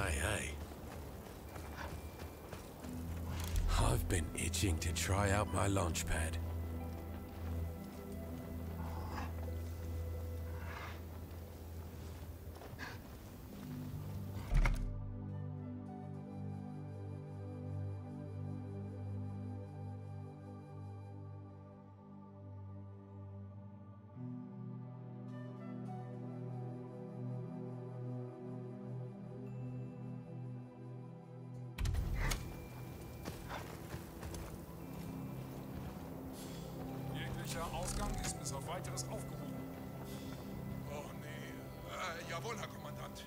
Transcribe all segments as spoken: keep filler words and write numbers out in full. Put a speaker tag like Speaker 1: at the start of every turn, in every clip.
Speaker 1: Hey, hey. I've been itching to try out my launch pad.
Speaker 2: Der Ausgang ist bis auf Weiteres aufgehoben.
Speaker 3: Oh nee. Äh, jawohl, Herr Kommandant.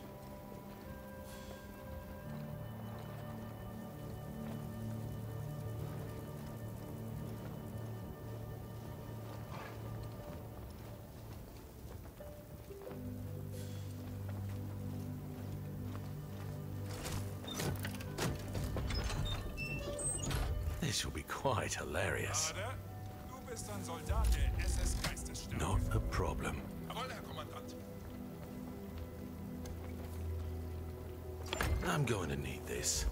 Speaker 1: This will be quite hilarious.
Speaker 2: Du bist ein Soldat der S S Geistesstärke.
Speaker 1: Not a problem.
Speaker 3: Jawohl, Herr Kommandant.
Speaker 1: I'm going to need this.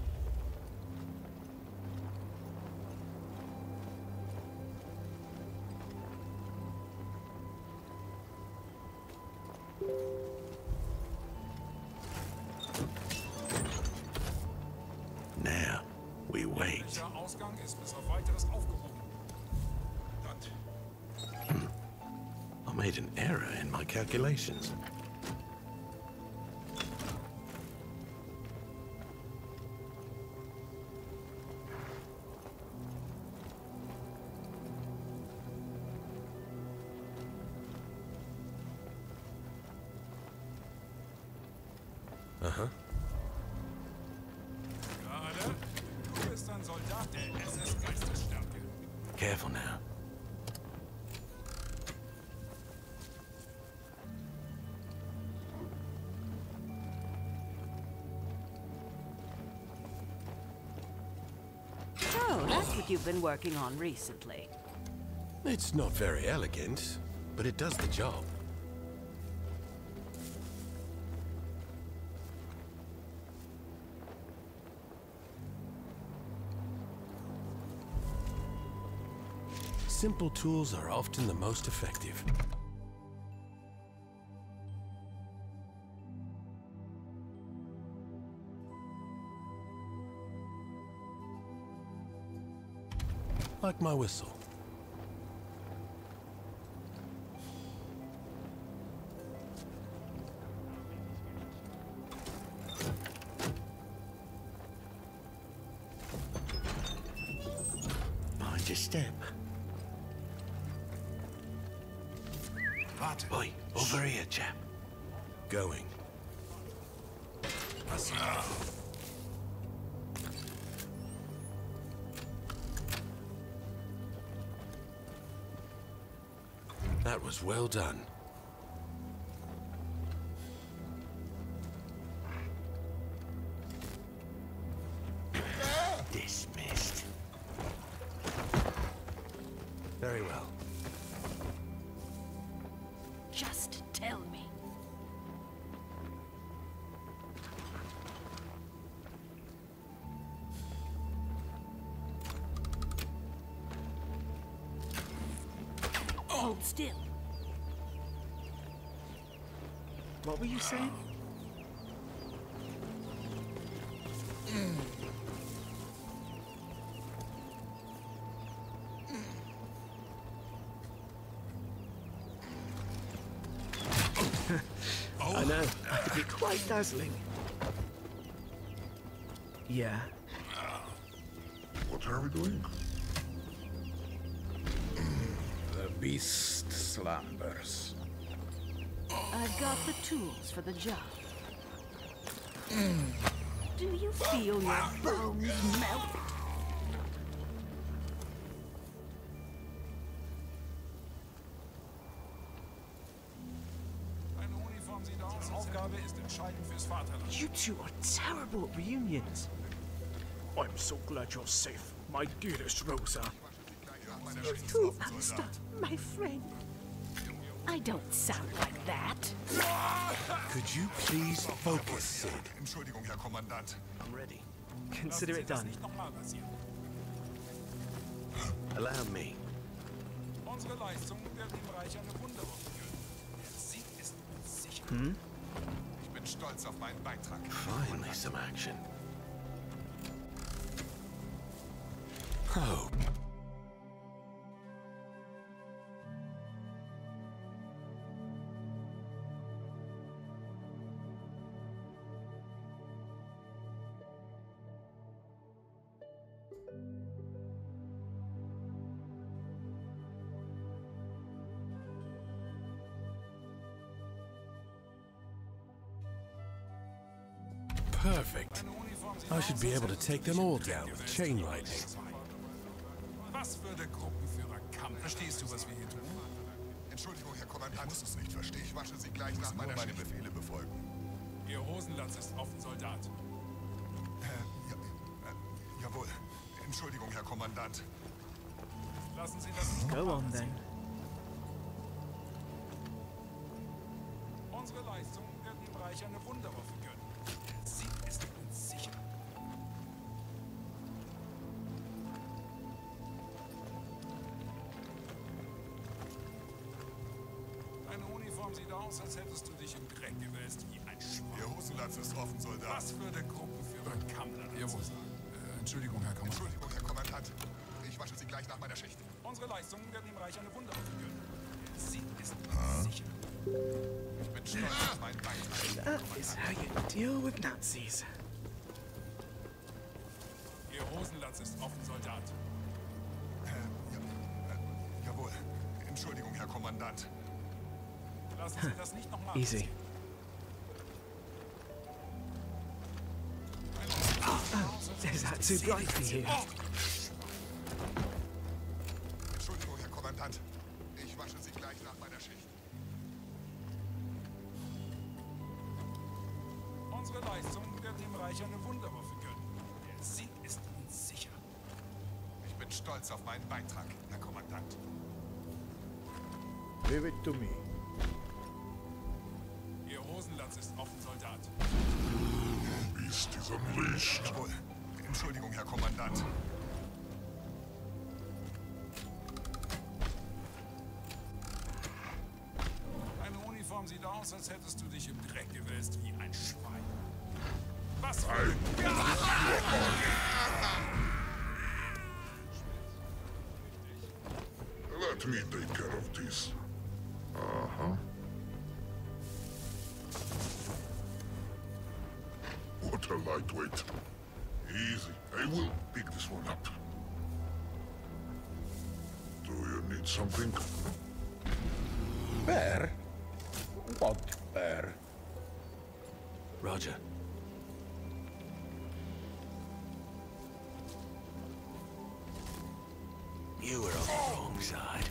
Speaker 1: Now, we wait.
Speaker 2: Der Ausgang ist bis auf Weiteres aufgehoben.
Speaker 1: I made an error in my calculations. Uh-huh.
Speaker 2: Gerade, du bist ein Soldat der S S Geistesstärke.
Speaker 1: Careful now.
Speaker 4: Oh, that's what you've been working on recently.
Speaker 1: It's not very elegant, but it does the job. Simple tools are often the most effective. Like my whistle. Mind your step.
Speaker 3: Warte.
Speaker 1: Oi, over here, chap. Going.
Speaker 3: Was?
Speaker 1: That was well done. Dismissed. Very well.
Speaker 4: Just tell me. Hold still.
Speaker 5: What were you saying? I know. It can be quite dazzling. Yeah.
Speaker 3: What are we doing?
Speaker 6: The beast slumbers.
Speaker 4: I've got the tools for the job. Do you feel your bones melt?
Speaker 2: Eine Uniform sieht aus, Aufgabe ist entscheidend fürs Vaterland.
Speaker 5: You two are terrible at reunions. I'm so glad you're safe, my dearest Rosa. You too, Alistair, my friend.
Speaker 4: I don't sound like that.
Speaker 1: Could you please focus, Sid?
Speaker 3: Entschuldigung, Herr Kommandant.
Speaker 5: I'm ready.
Speaker 2: Lassen
Speaker 5: Consider
Speaker 2: Sie
Speaker 5: it
Speaker 2: das
Speaker 5: done.
Speaker 2: nicht nochmal passieren.
Speaker 1: Allow me.
Speaker 2: Unsere Leistung wird dem Reich eine Wunderwaffe gönnen. Der Sieg ist uns sicher.
Speaker 5: Hm?
Speaker 3: Ich bin stolz auf meinen Beitrag.
Speaker 1: Finally, some action. Oh. Perfect. I should be able to take them all down with chain lightning.
Speaker 2: Was würde Gruppenführer Kamm? Verstehst du, was wir hier tun?
Speaker 3: Entschuldigung, Herr Kommandant. Ich muss es nicht verstehen. Ich wasche Sie gleich nach meiner meine Befehle befolgen.
Speaker 2: Ihr Hosenlatz ist offen, Soldat.
Speaker 3: Äh, ja, äh, jawohl. Entschuldigung, Herr Kommandant.
Speaker 2: Lassen Sie das nicht
Speaker 5: Go
Speaker 2: nochmal
Speaker 5: on
Speaker 2: passieren.
Speaker 5: then.
Speaker 2: Unsere Leistung wird dem Reich eine Wunderwaffe gönnen. Der Sieg ist uns sicher. Deine Uniform sieht aus, als hättest du dich im Dreck gewälzt wie ein Schwein.
Speaker 3: Ihr Hosenlatz ist offen, Soldat.
Speaker 2: Was würde Gruppenführer Kammler dazu sagen?
Speaker 3: Äh, Entschuldigung, Herr Kommandant. Entschuldigung, Herr Kommandant. Ich wasche Sie gleich nach meiner Schicht.
Speaker 2: Unsere Leistung wird dem Reich eine Wunderwaffe gönnen. Der Sieg ist uns sicher.
Speaker 3: Ich bin stolz auf meinen Beitrag.
Speaker 5: That is how you deal with Nazis.
Speaker 2: Ihr Hosenlatz ist offen, Soldat.
Speaker 3: Äh, ja, äh, jawohl. Entschuldigung, Herr Kommandant.
Speaker 2: Lassen Sie das nicht nochmal
Speaker 5: Easy. Is that too bright for you?
Speaker 3: Entschuldigung, Herr Kommandant. Ich wasche Sie gleich nach meiner Schicht.
Speaker 2: Unsere Leistung wird dem Reich eine Wunderwaffe gönnen. Der Sieg ist uns sicher.
Speaker 3: Ich bin stolz auf meinen Beitrag, Herr Kommandant.
Speaker 7: Leave it to me.
Speaker 2: Ihr Hosenlatz ist offen, Soldat.
Speaker 3: Beast is unleashed. Jawohl. Entschuldigung, Herr Kommandant.
Speaker 2: Deine Uniform sieht aus, als hättest du dich im Dreck gewälzt wie ein Schwein. Was für
Speaker 3: Let me take care of this. Uh-huh. What a lightweight. Easy. I will pick this one up. Do you need something?
Speaker 6: Bear? What bear?
Speaker 1: Roger. You were on the wrong side.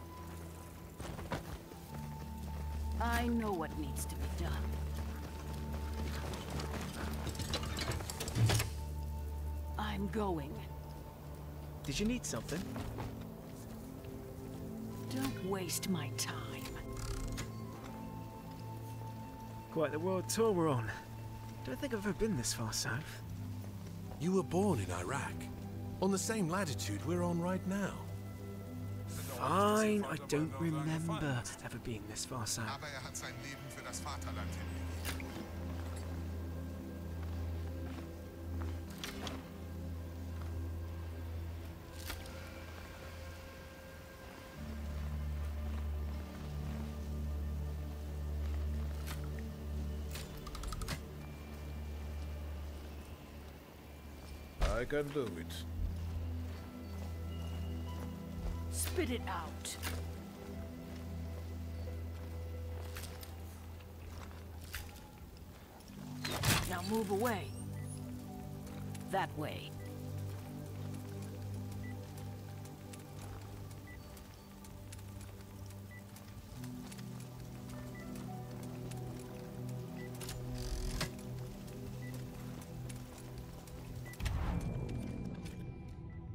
Speaker 4: I know what needs to be done. I'm going.
Speaker 5: Did you need something?
Speaker 4: Don't waste my time.
Speaker 5: Quite the world tour we're on. Don't think I've ever been this far south.
Speaker 1: You were born in Iraq, on the same latitude we're on right now.
Speaker 5: Fine, I don't remember ever being this far south.
Speaker 3: Aber er hat sein Leben für das Vaterland hingelegt.
Speaker 7: I can do it.
Speaker 4: Spit it out. Now move away. That way.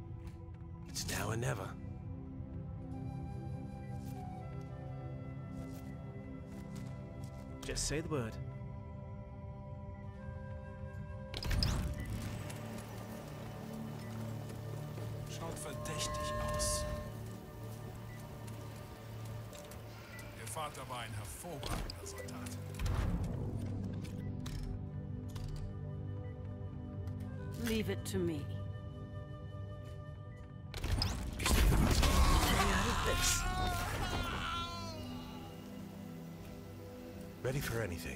Speaker 1: It's now or never.
Speaker 5: Just say the word.
Speaker 2: Schaut verdächtig aus. Ihr Vater war ein hervorragender Soldat.
Speaker 4: Leave it to me.
Speaker 1: Ready for anything.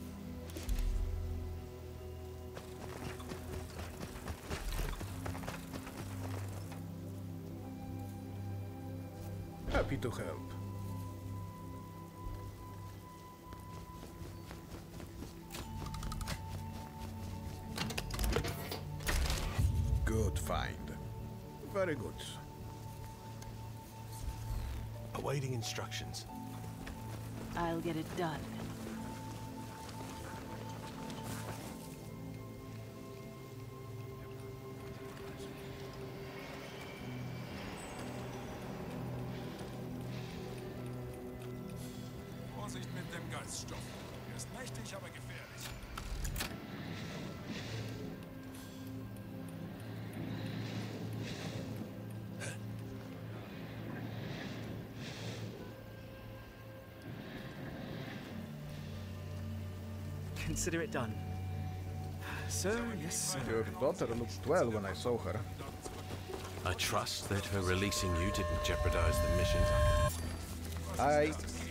Speaker 6: Happy to help. Good find. Very good.
Speaker 1: Awaiting instructions.
Speaker 4: I'll get it done.
Speaker 2: Vorsicht mit dem Geiststoff. Er ist mächtig, aber gefährlich.
Speaker 5: Consider it done. Sir, yes, sir.
Speaker 6: Your daughter looked well when I saw her.
Speaker 1: I trust that her releasing you didn't jeopardize the mission.
Speaker 6: I...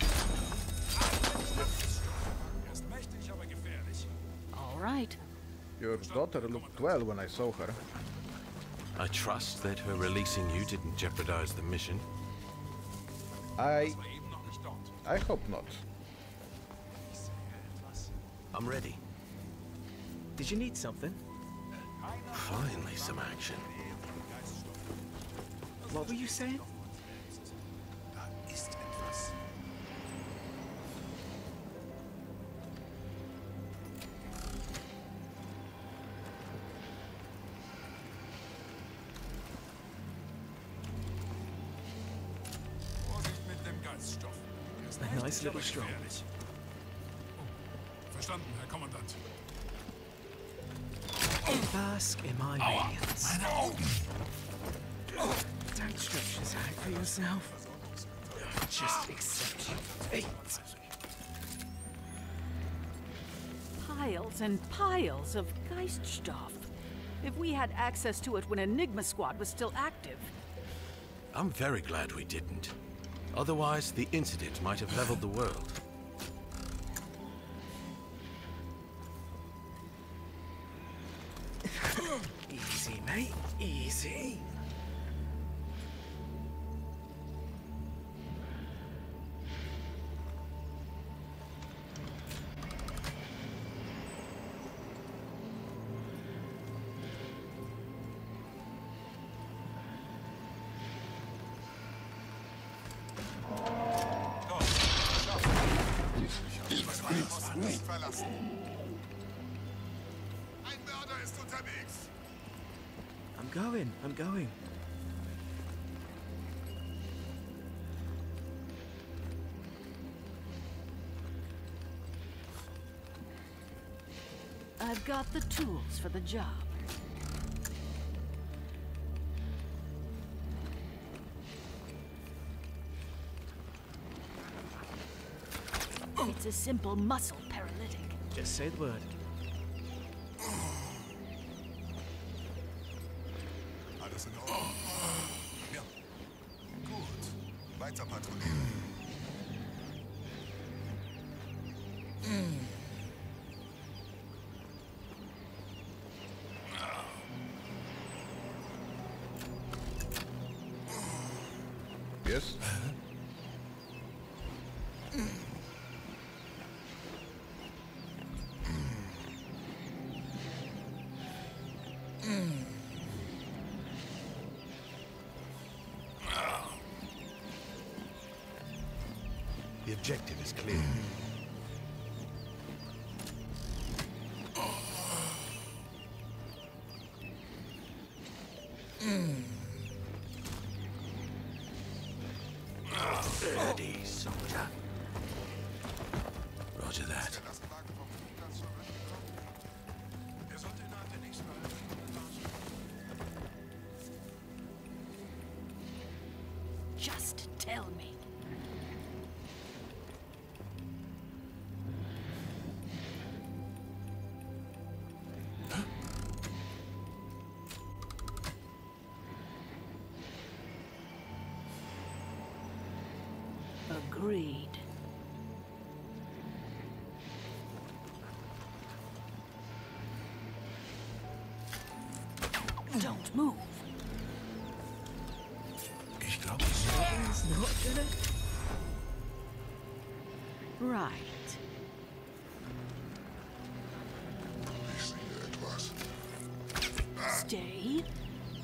Speaker 2: Er ist mächtig, aber gefährlich.
Speaker 4: All right.
Speaker 6: Your daughter looked well when I saw her.
Speaker 1: I trust that her releasing you didn't jeopardize the mission.
Speaker 6: I...
Speaker 2: War eben noch nicht dort.
Speaker 6: I hope not.
Speaker 1: I'm ready.
Speaker 5: Did you need something?
Speaker 1: Finally, some action.
Speaker 5: What were you saying?
Speaker 2: Da ist etwas. Vorsicht mit dem Geiststoff. Er ist
Speaker 5: A
Speaker 2: mächtig,
Speaker 5: nice little
Speaker 2: aber
Speaker 5: stroll.
Speaker 2: gefährlich. Oh, verstanden, Herr Kommandant.
Speaker 5: Bask in my radiance.
Speaker 2: Meine Augen!
Speaker 5: Don't stretch this out for yourself. Just accept your fate.
Speaker 4: Piles and piles of Geiststoff. If we had access to it when Enigma Squad was still active.
Speaker 1: I'm very glad we didn't. Otherwise, the incident might have leveled the world.
Speaker 5: Easy, mate. Easy.
Speaker 3: Nicht verlassen. Ein Mörder ist unterwegs.
Speaker 5: I'm going. I'm going.
Speaker 4: I've got the tools for the job. It's a simple muscle paralytic.
Speaker 5: Just say the word.
Speaker 3: Alles in Ordnung. Ja. Gut. Weiter patrouillieren.
Speaker 6: Yes?
Speaker 1: The objective is clear. Ready, soldier. Roger that.
Speaker 4: Just tell me. Agreed. Don't move.
Speaker 1: Ich glaube, es
Speaker 4: Not gonna... Right.
Speaker 3: Ich sehe etwas.
Speaker 4: Stay.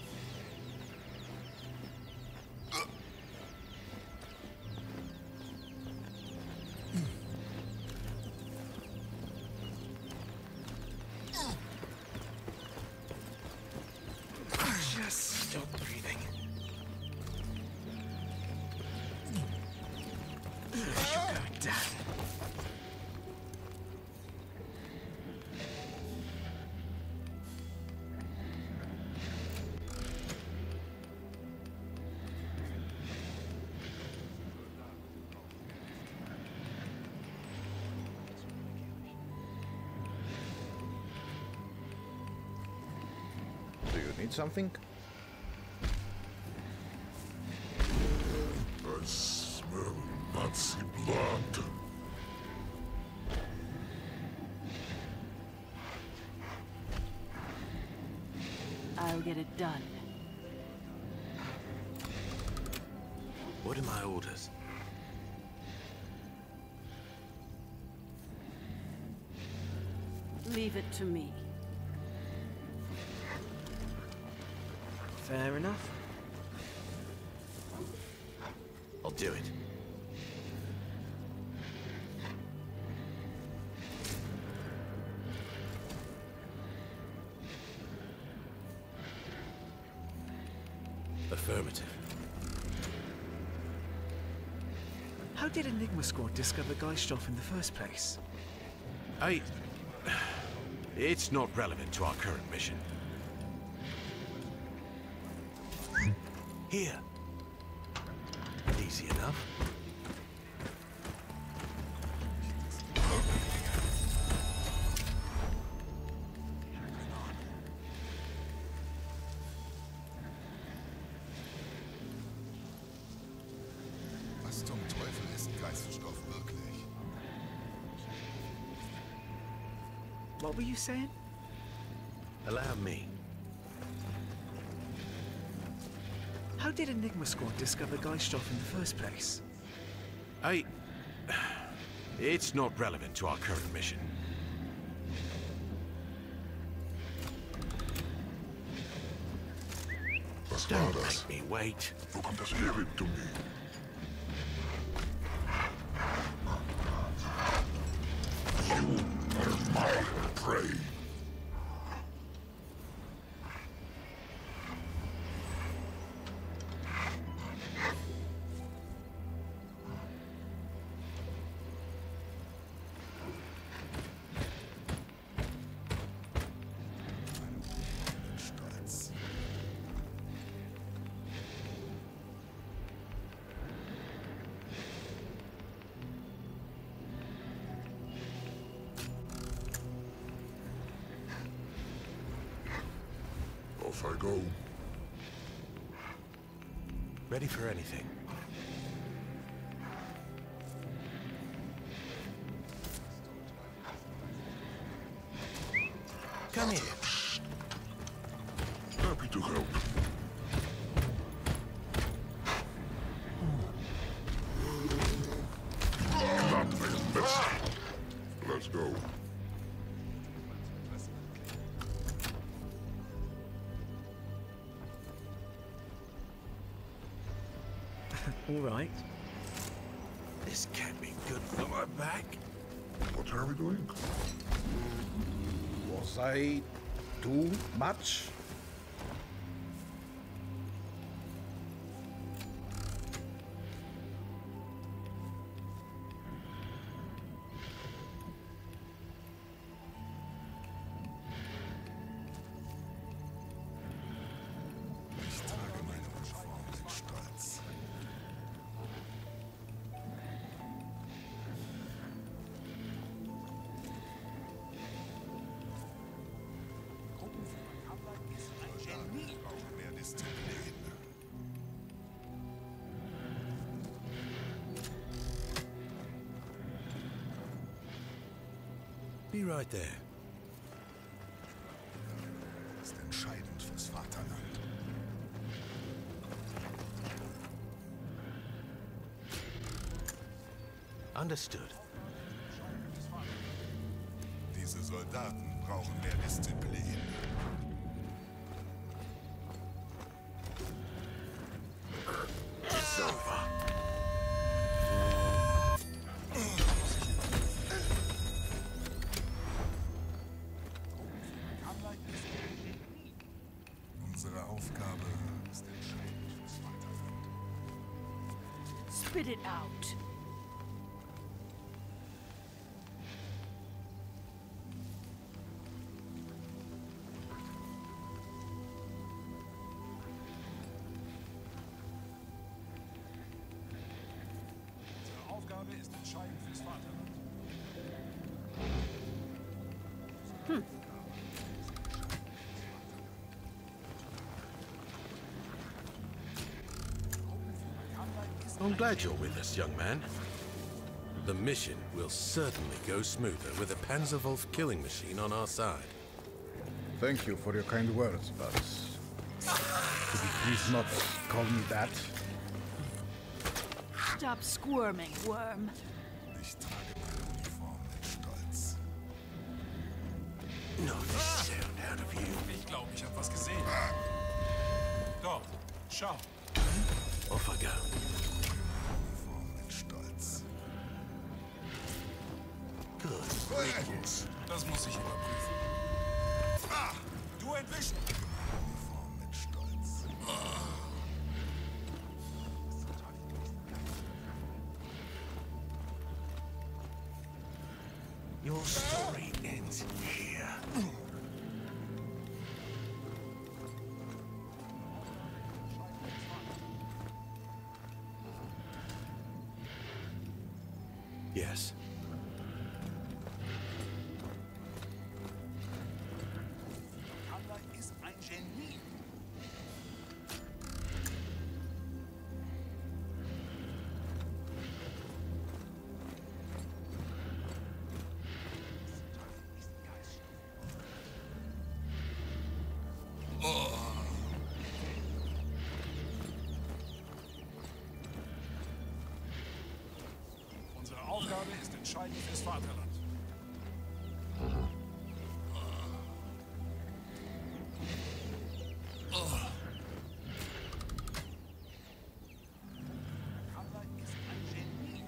Speaker 5: Just stop breathing. You're going down.
Speaker 6: Do you need something?
Speaker 3: I smell Nazi blood.
Speaker 4: I'll get it done.
Speaker 1: What are my orders?
Speaker 4: Leave it to me.
Speaker 5: Fair enough.
Speaker 1: I'll do it. Affirmative.
Speaker 5: How did Enigma Squad discover Geiststoff in the first place?
Speaker 1: I... It's not relevant to our current mission. Here. Easy enough.
Speaker 3: Was zum Teufel ist Geiststoff wirklich?
Speaker 5: What were you saying?
Speaker 1: Allow me.
Speaker 5: How did Enigma Squad discover Geiststoff in the first place?
Speaker 1: I... It's not relevant to our current mission.
Speaker 3: Was war
Speaker 1: Don't
Speaker 3: das?
Speaker 1: make me wait.
Speaker 3: Wo kommt das her? Give it to me. You are my prey. Stolz. Off I go.
Speaker 1: Ready for anything. Come here.
Speaker 3: Happy to help. That makes best. Let's go.
Speaker 5: All right.
Speaker 1: This can't be good for my back.
Speaker 3: What are we doing?
Speaker 6: Was I too much?
Speaker 3: Ich trage meine Uniform mit Stolz.
Speaker 1: be right there.
Speaker 3: Ist entscheidend fürs Vaterland.
Speaker 1: Understood.
Speaker 3: Diese Soldaten brauchen mehr Disziplin.
Speaker 1: It's over.
Speaker 3: Unsere Aufgabe ist entscheidend fürs Vaterland.
Speaker 4: Spit it out.
Speaker 2: Unsere Aufgabe ist entscheidend fürs Vaterland.
Speaker 1: I'm glad you're with us, young man. The mission will certainly go smoother with a Panzerwolf killing machine on our side.
Speaker 6: Thank you for your kind words, but could you please not call me that?
Speaker 4: Stop squirming, worm.
Speaker 3: Ich trage meine Uniform mit Stolz.
Speaker 1: Knock the sound out of you.
Speaker 2: Ich glaube, ich habe was gesehen. Dort, schau.
Speaker 1: Off I go.
Speaker 3: Uniform mit Stolz.
Speaker 1: Good.
Speaker 3: Riddance.
Speaker 2: Das muss ich überprüfen. Ah, du entwischt.
Speaker 3: Uniform mit Stolz.
Speaker 1: Your story ends here. Yes.
Speaker 2: Kanda ist ein Genie. Unsere Aufgabe ist entscheidend fürs Vaterland. Kanda ist ein Genie.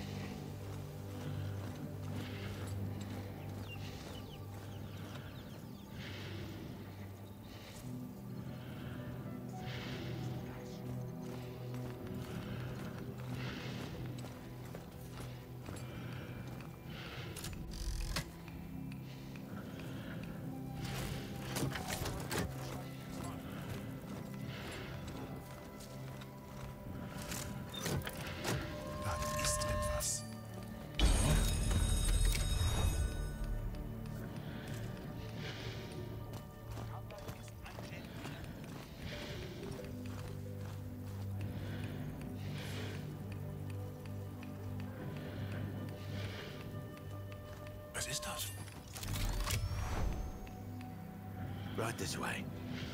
Speaker 3: Da ist etwas.
Speaker 2: Kanda ist ein Genie.
Speaker 1: Was ist das? Right this way.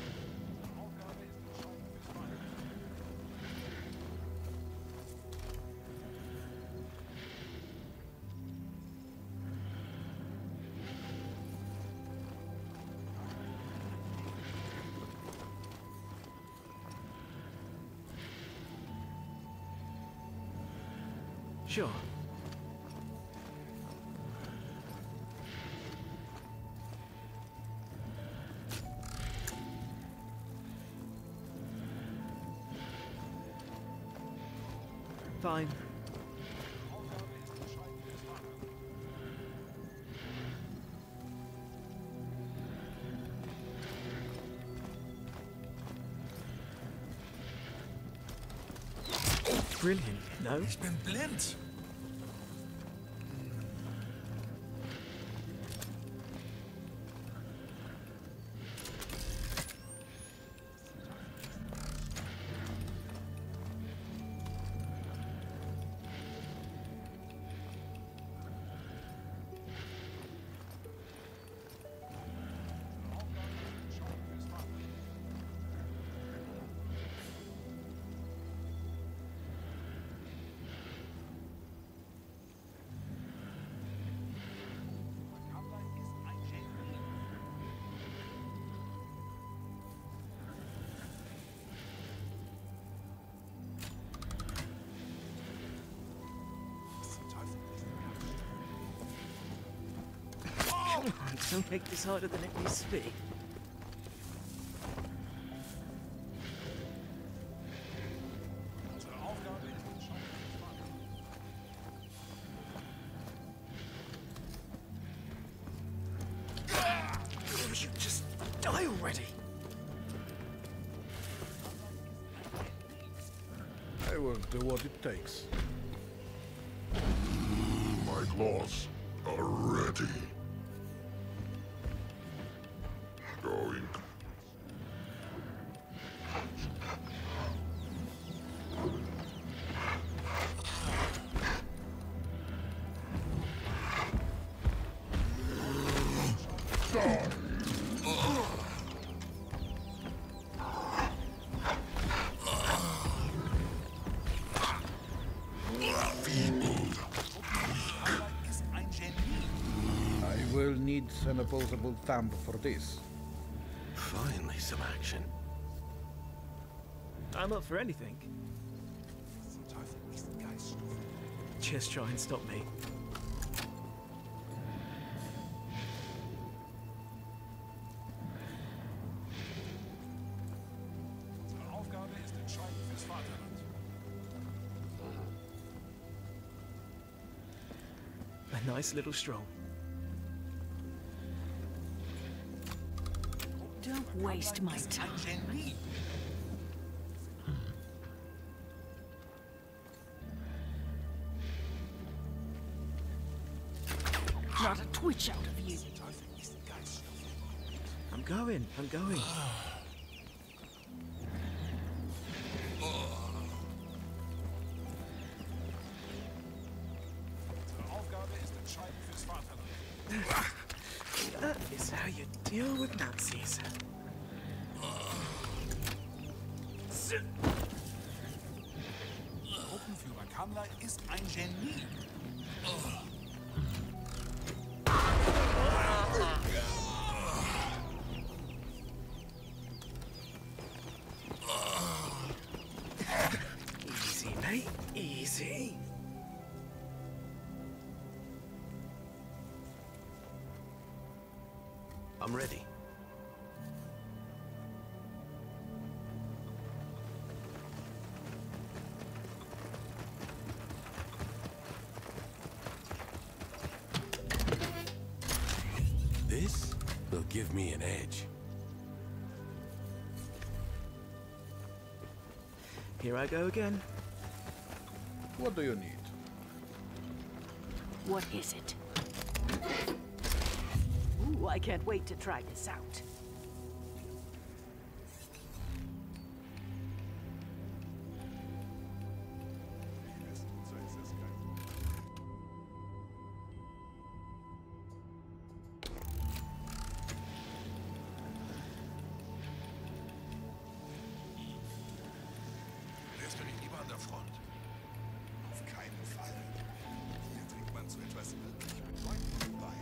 Speaker 5: Sure. Fine. Brilliant, no?
Speaker 2: Ich bin blind.
Speaker 5: Don't make this harder than it needs to be.
Speaker 2: Unsere Aufgabe ist entscheidend.
Speaker 5: Will you just die already?
Speaker 7: I will do what it takes.
Speaker 3: My claws are ready. Going.
Speaker 2: Ist ein Genie.
Speaker 7: I will need an opposable thumb for this.
Speaker 1: Finally, some action.
Speaker 5: I'm up for anything.
Speaker 2: Zum Teufel ist Geiststoff.
Speaker 5: Just try and stop me.
Speaker 2: Unsere Aufgabe ist entscheidend fürs Vaterland.
Speaker 5: A nice little stroll.
Speaker 4: Don't waste my time.
Speaker 2: Ein Genie.
Speaker 4: Not a twitch out of you.
Speaker 2: Zum Teufel ist Geiststoff.
Speaker 5: I'm going, I'm going.
Speaker 2: Unsere Aufgabe ist entscheidend fürs Vaterland.
Speaker 5: That is how you deal with Nazis.
Speaker 2: Gruppenführer Kamler ist ein Genie.
Speaker 5: Easy, mate, easy.
Speaker 1: I'm ready. This will give me an edge.
Speaker 5: Here I go again.
Speaker 7: What do you need?
Speaker 4: What is it? Ooh, I can't wait to try this out.
Speaker 3: Wärst du nicht lieber an der Front? Auf keinen Fall. Hier trägt man zu etwas wirklich Bedeutendem bei.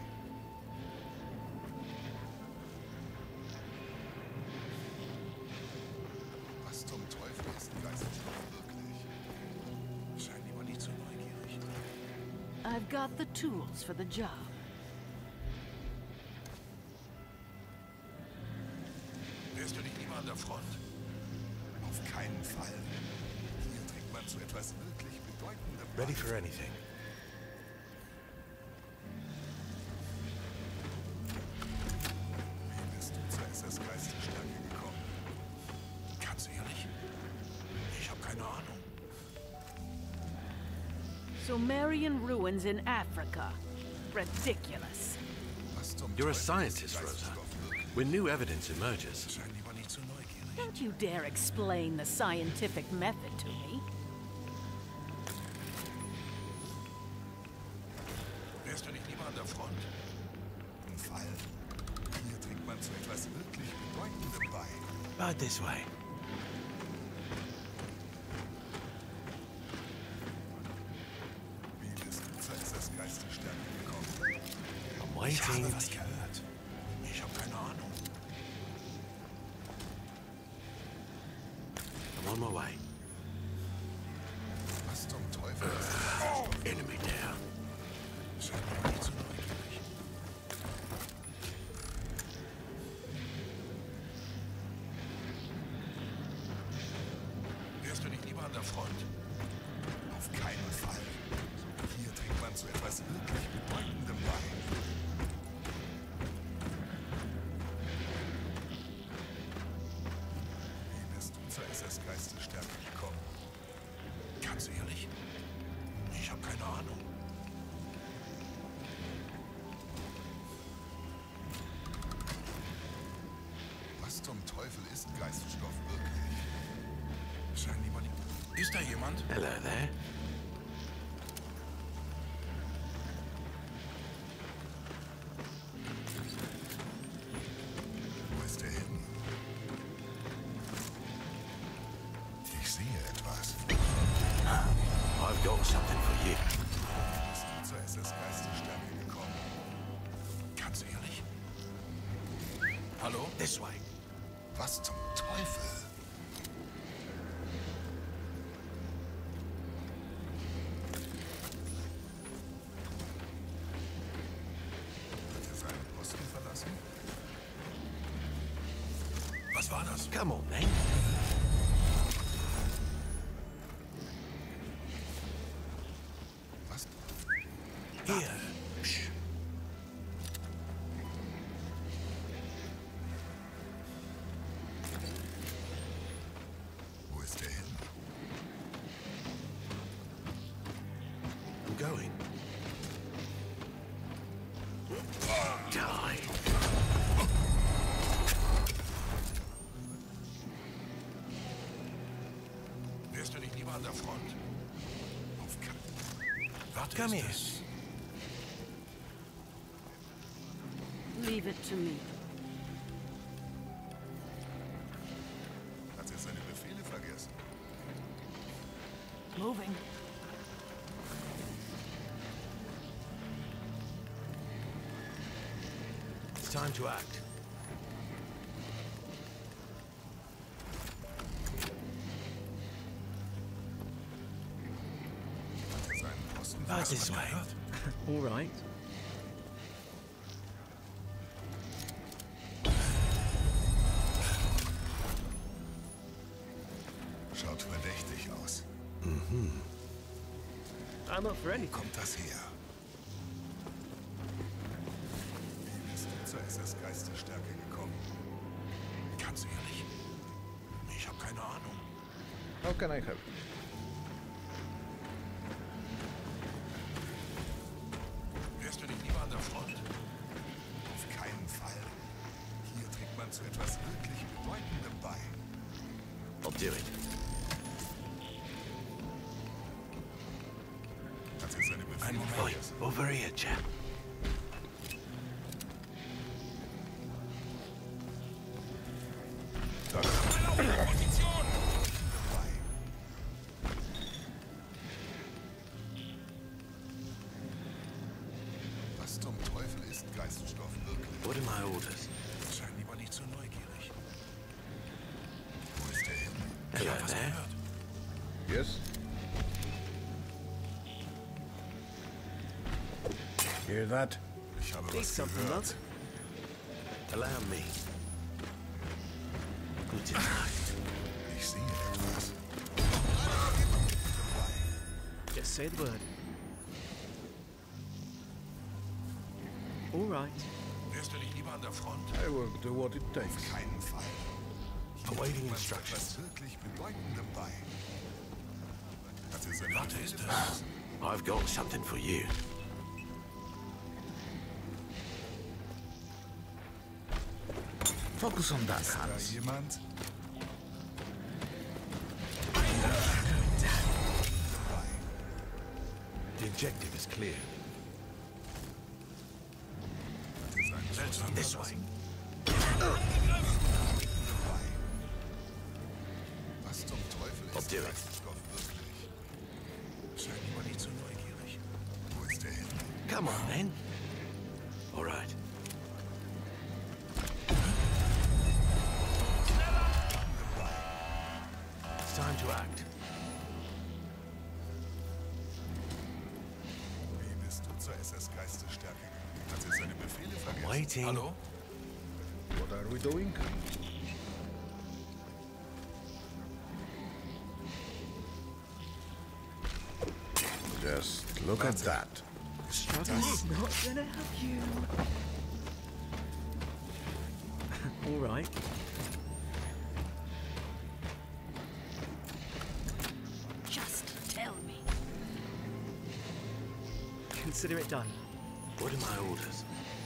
Speaker 3: Was zum Teufel ist Geiststoff wirklich? Scheint lieber nicht so neugierig.
Speaker 4: I've got the tools for the job.
Speaker 3: Wärst du nicht lieber an der Front? Auf keinen Fall. Hier trägt man zu etwas wirklich Bedeutendem bei.
Speaker 1: Ready for anything.
Speaker 3: Wie bist du zur S S Geistesstärke gekommen? Ganz ehrlich? Ich habe keine Ahnung.
Speaker 4: Sumerian ruins in Africa. Ridiculous.
Speaker 3: Was zum
Speaker 1: You're a
Speaker 3: Teufel ist
Speaker 1: scientist, Rosa.
Speaker 3: Geistesstoff wirklich?
Speaker 1: When new evidence emerges,
Speaker 3: Scheint lieber nicht so neugierig.
Speaker 4: Don't you dare explain the scientific method to me.
Speaker 3: Wärst du nicht lieber an der Front? Im Fall. Hier trägt man zu etwas wirklich Bedeutendem bei.
Speaker 1: right this way.
Speaker 3: Wie bist du zur S S Geistesstärke gekommen?
Speaker 1: I'm
Speaker 3: Ich
Speaker 1: waiting.
Speaker 3: habe was gehört. Ich habe keine Ahnung.
Speaker 1: I'm on my way.
Speaker 3: Was zum Teufel ist das?
Speaker 1: Enemy down.
Speaker 3: Scheint mir nicht so neugierig. Front? Auf keinen Fall. Hier trägt man zu etwas wirklich Bedeutendem bei. Wie bist du zur S S-Geistesstärke gekommen? Ganz ehrlich? Ich habe keine Ahnung. Was zum Teufel ist Geiststoff wirklich? Scheint niemand. Ist da jemand?
Speaker 1: Hello there.
Speaker 3: Wo ist der hin? Ich sehe etwas.
Speaker 1: I've got something for you.
Speaker 3: Bist du zur S S-Geistesstärke gekommen? Ganz ehrlich? Hallo?
Speaker 1: This way.
Speaker 3: Was zum Teufel? Hat er seinen Posten verlassen? Was war das?
Speaker 1: Come on, man.
Speaker 3: Was?
Speaker 1: Here. Psh.
Speaker 3: Wo ist der hin?
Speaker 1: I'm going. Die.
Speaker 3: Wärst du nicht lieber an der Front? Auf keinen. Warte,
Speaker 1: Come
Speaker 3: ist
Speaker 1: here.
Speaker 3: es?
Speaker 4: Leave it to me.
Speaker 3: Hat er seine Befehle vergessen?
Speaker 4: Moving.
Speaker 1: It's time to act.
Speaker 3: Hat er seinen Posten
Speaker 1: Right
Speaker 3: verlassen?
Speaker 1: this way.
Speaker 5: All right.
Speaker 3: Schaut verdächtig aus.
Speaker 5: I'm up for anything.
Speaker 3: Kommt das her? Wie bist du zur S S-Geistesstärke gekommen? Ganz ehrlich? Ich habe keine Ahnung.
Speaker 6: How can I help?
Speaker 3: Wärst du nicht lieber an der Front? Auf keinen Fall. Hier trägt man zu etwas wirklich Bedeutendem bei.
Speaker 1: I'll do it.
Speaker 3: Hat er seine Befehle
Speaker 1: Oi,
Speaker 3: vergessen?
Speaker 1: over here, chap.
Speaker 3: Da Position! Dabei. Was zum Teufel ist Geiststoff wirklich?
Speaker 1: What are my orders?
Speaker 3: Scheint lieber nicht so neugierig. Wo ist der hin?
Speaker 1: Hello
Speaker 3: Was
Speaker 1: there.
Speaker 3: gehört?
Speaker 6: Yes? Hear that?
Speaker 3: Ich habe
Speaker 5: Need
Speaker 3: was
Speaker 5: something,
Speaker 3: gehört.
Speaker 5: love?
Speaker 1: Allow me. Good to know.
Speaker 3: Ich sehe etwas.
Speaker 5: Just say the word. All right.
Speaker 3: Wärst du nicht lieber an der Front?
Speaker 6: I will do what it takes.
Speaker 3: Auf keinen Fall. Hier
Speaker 1: Awaiting
Speaker 3: trägt man
Speaker 1: instructions.
Speaker 3: etwas wirklich Bedeutendem bei. Hat er seine
Speaker 1: Warte,
Speaker 3: Befehle
Speaker 1: ist es?
Speaker 3: vergessen?
Speaker 1: I've got something for you.
Speaker 6: Focus on that,
Speaker 3: Ist da
Speaker 6: Hans.
Speaker 3: jemand?
Speaker 1: The objective is clear.
Speaker 3: Hat er seinen
Speaker 1: Seltsam.
Speaker 3: Posten
Speaker 1: This
Speaker 3: verlassen?
Speaker 1: way.
Speaker 3: Was zum Teufel
Speaker 1: I'll
Speaker 3: ist
Speaker 1: do it.
Speaker 3: Geiststoff wirklich? Scheint lieber nicht so neugierig. Wo ist der hin?
Speaker 1: Come on, then. All right. It's time to act.
Speaker 3: Wie bist du zur S S-Geistesstärke gekommen? Hat er seine Befehle vergessen?
Speaker 1: Waiting.
Speaker 3: Hallo?
Speaker 6: What are we doing? Just look at that.
Speaker 5: Struggle's not gonna help you. All right.
Speaker 4: Just tell me.
Speaker 5: Consider it done.
Speaker 1: What are my orders?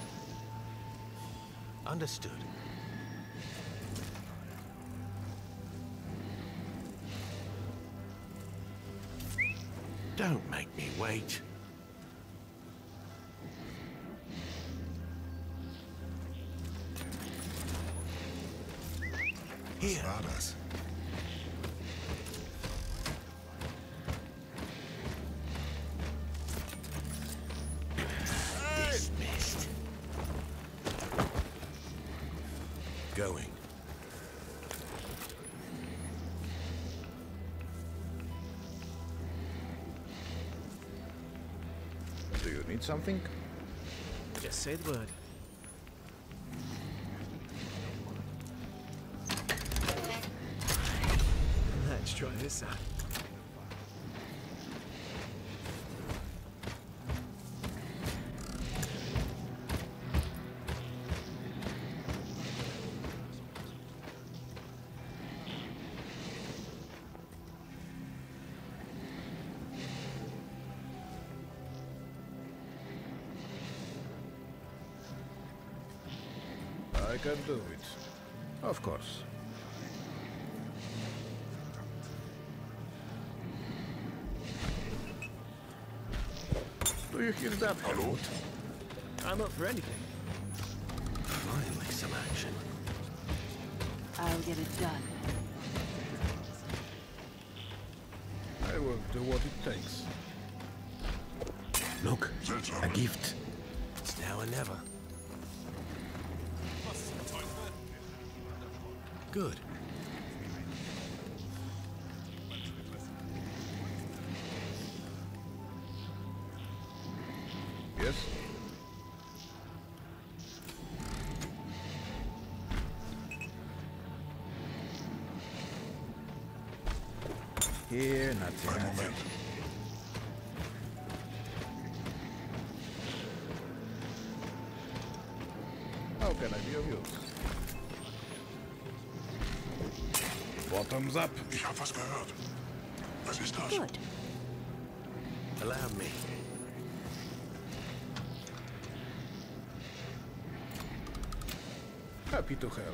Speaker 1: Understood. Don't make me wait. Here.
Speaker 3: Was war das?
Speaker 1: Dismissed. Going.
Speaker 6: Do you need something?
Speaker 5: Just say the word. Let's try this out.
Speaker 6: I can do it. Of course. Do you hear that, Hello?
Speaker 5: I'm up for anything.
Speaker 1: Finally, some action.
Speaker 4: I'll get it done.
Speaker 6: I will do what it takes.
Speaker 1: Look, a gift. It's now or never. Good.
Speaker 6: Yes? Here, nothing.
Speaker 3: Moment.
Speaker 6: How can I be of use? Bottoms up.
Speaker 3: Ich hab was gehört. Was ist das?
Speaker 4: Good.
Speaker 1: Allow me.
Speaker 6: Happy to help.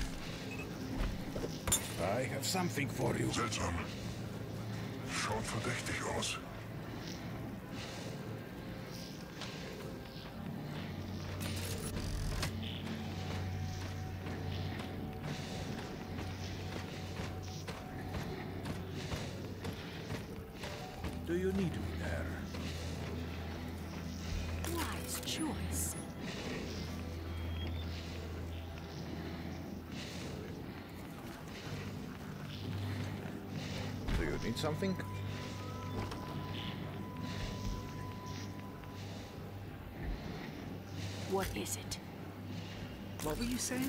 Speaker 6: I have something for you.
Speaker 3: Seltsam. Schaut verdächtig aus.
Speaker 6: Do you need me there?
Speaker 4: Wise choice.
Speaker 6: Do you need something?
Speaker 4: What is it?
Speaker 5: What were you saying?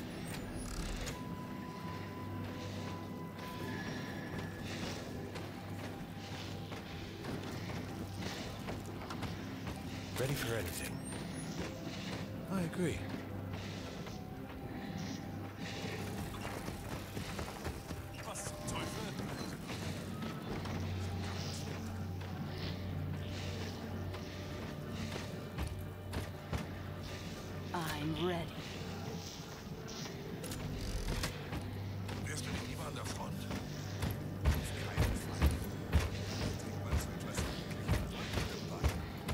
Speaker 1: Ready for anything. I agree.
Speaker 2: Was zum Teufel?
Speaker 4: I'm ready.
Speaker 3: Wärst du nicht lieber an der Front? Auf keinen Fall. Trägt man zu etwas Wirklichem bei.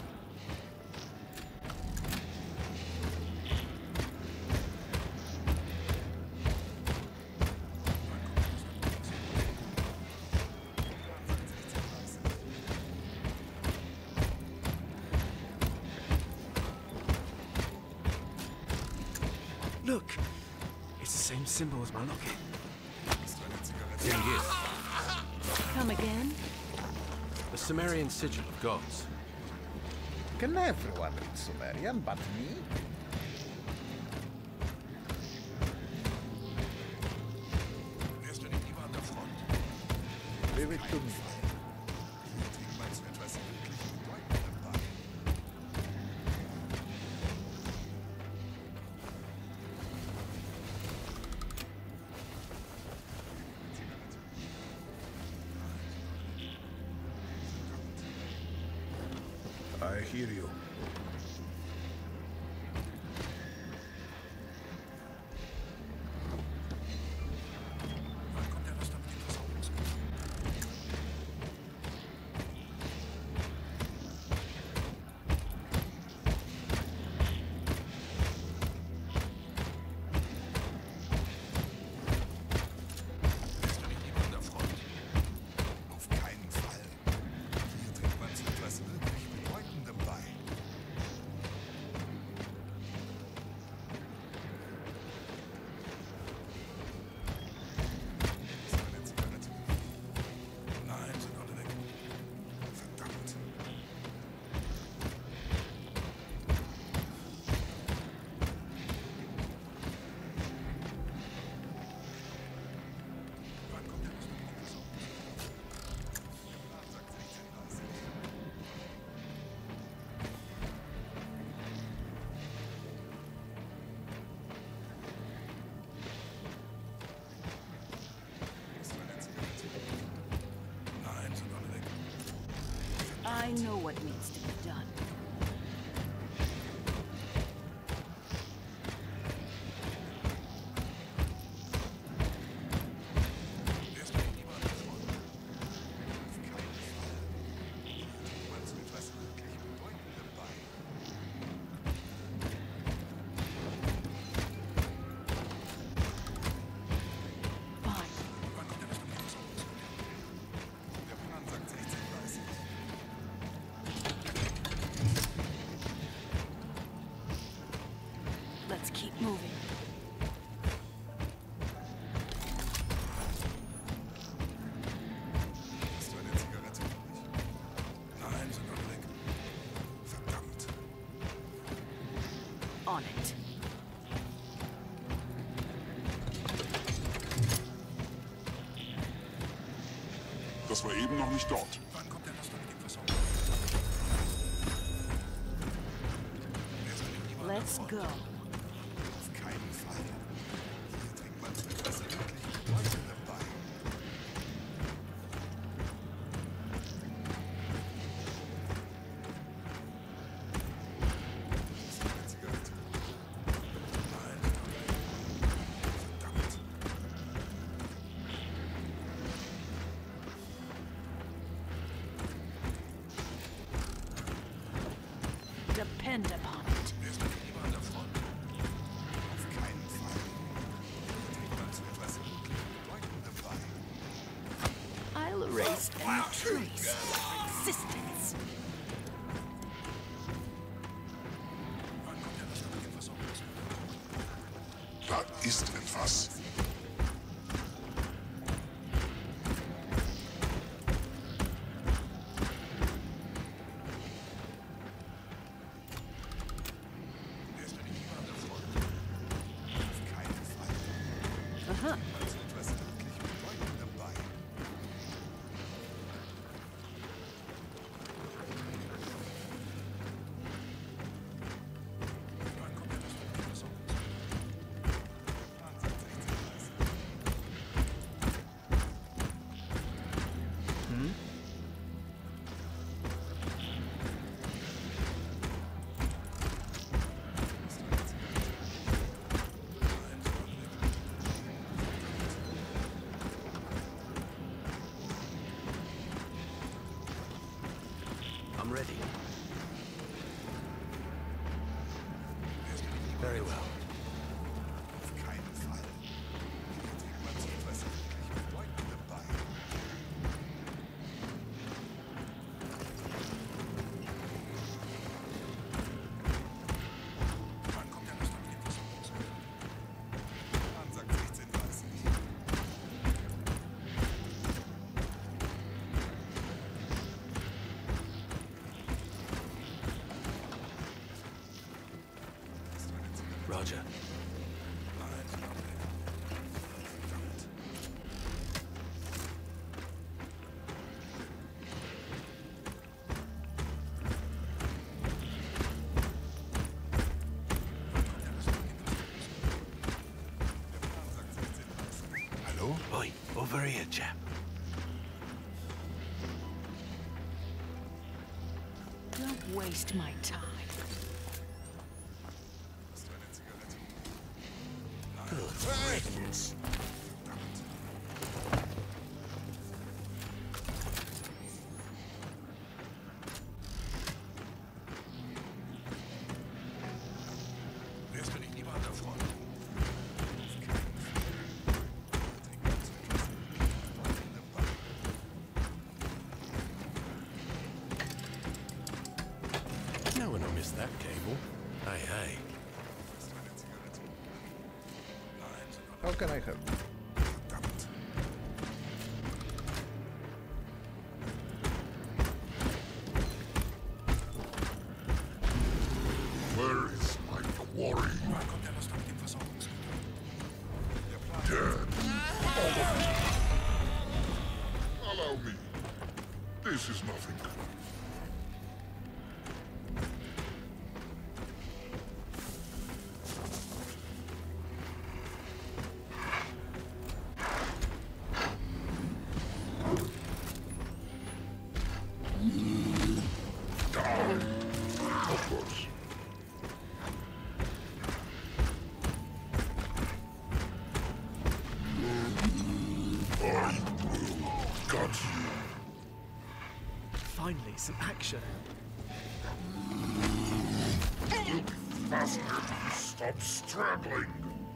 Speaker 5: Look! It's the same symbol as my locket.
Speaker 4: Come again?
Speaker 1: The Sumerian sigil of gods.
Speaker 6: Can everyone read Sumerian but me?
Speaker 3: Wärst du nicht lieber an der Front?
Speaker 6: Leave it to me.
Speaker 3: Hier trägt man zu etwas Wirklichem bei.
Speaker 6: hear you.
Speaker 3: Wann kommt der Rest damit in Versorgungsgebiet? Lässt du mich lieber an der Front? Auf keinen Fall. Hier trägt man zu etwas wirklich Bedeutendem bei. Ist meine Zigarette? Nein, sind alle weg. Verdammt. Wann kommt der Rest damit in Versorgungsgebiet? Der Plan sagt sechzehn Uhr dreißig. Ist meine Zigarette? Nein, sind alle weg.
Speaker 4: I know what needs to be done.
Speaker 3: Lässt du mich lieber an der Front? Auf keinen Fall. Hier trägt man zu etwas wirklich Bedeutendem bei.
Speaker 4: Fine.
Speaker 3: Wann kommt der Rest damit in Versorgungsgebiet? Der Plan sagt sechzehn Uhr dreißig.
Speaker 4: Let's keep moving.
Speaker 3: Ist meine Zigarette übrig? Nein, sind alle weg. Verdammt.
Speaker 4: On it.
Speaker 8: Das war eben noch nicht dort.
Speaker 3: Wann kommt der Rest damit in Versorgung? Lässt du mich lieber an der
Speaker 4: Let's
Speaker 3: Front?
Speaker 4: go.
Speaker 3: Auf keinen Fall. Hier trägt man zu etwas wirklich Bedeutendem bei. Ist meine Zigarette? Nein, sind alle weg. Verdammt.
Speaker 4: Depend upon it.
Speaker 3: Lässt du mich lieber an der Front? Auf keinen Fall. Hier trägt man zu etwas wirklich Bedeutendem bei.
Speaker 4: I'll erase any trace of existence.
Speaker 3: Wann kommt der Rest damit in Versorgungsgebiet?
Speaker 8: Da ist etwas.
Speaker 3: Lässt du mich lieber an der Front? Auf keinen Fall.
Speaker 4: Aha.
Speaker 3: Man zu etwas wirklich Bedeutendem bei. Wann kommt der Rest damit in Versorgungsgebiet? Der Plan sagt sechzehn Uhr dreißig. Ist meine Zigarette? Nein, sind alle weg.
Speaker 1: I'm ready.
Speaker 3: Lässt du mich lieber
Speaker 1: Very well.
Speaker 3: Auf keinen Fall. Hier trägt man zu etwas wirklich Bedeutendem bei. Wann kommt der Rest damit in Versorgungsgebiet? Der Plan sagt sechzehn Uhr dreißig. Ist meine Zigarette?
Speaker 1: Roger.
Speaker 3: Nein, sind alle weg. Verdammt. Wann kommt der Rest damit in Versorgungsgebiet? Der Plan sagt sechzehn Uhr dreißig.
Speaker 6: Hallo?
Speaker 1: Oi, over here, chap.
Speaker 4: Don't waste my time.
Speaker 3: Hast du eine Zigarette?
Speaker 1: Riddance.
Speaker 3: Wärst du nicht lieber an der Front?
Speaker 1: No one will miss that cable. Hey, hey.
Speaker 3: Hast du eine Zigarette? Nein, sind
Speaker 6: How can I help?
Speaker 3: verdammt.
Speaker 8: Where is my quarry?
Speaker 3: Wann kommt der Lastwagen mit dem Versorgungsmittel? Der Plan.
Speaker 8: Dead. Allow me. This is nothing. Of course. I will cut you.
Speaker 5: Finally, some action.
Speaker 8: Faster, stop struggling.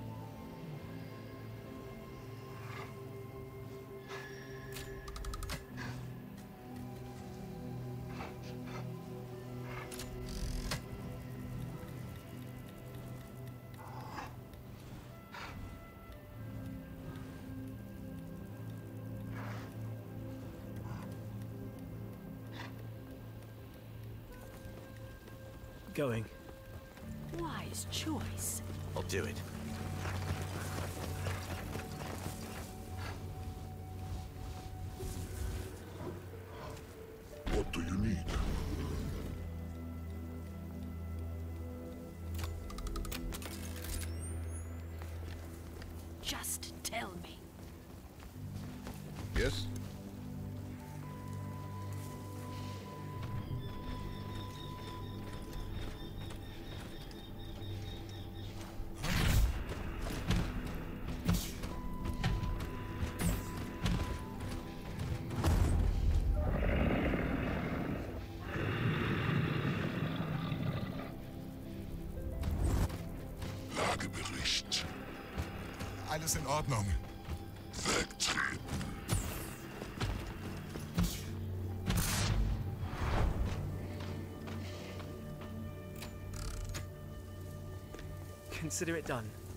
Speaker 5: Going.
Speaker 4: Wise choice.
Speaker 1: I'll do it.
Speaker 8: What do you need?
Speaker 4: Just tell me.
Speaker 6: Yes?
Speaker 8: Lagebericht.
Speaker 3: Alles in Ordnung.
Speaker 8: Wegtreten.
Speaker 5: Consider it done.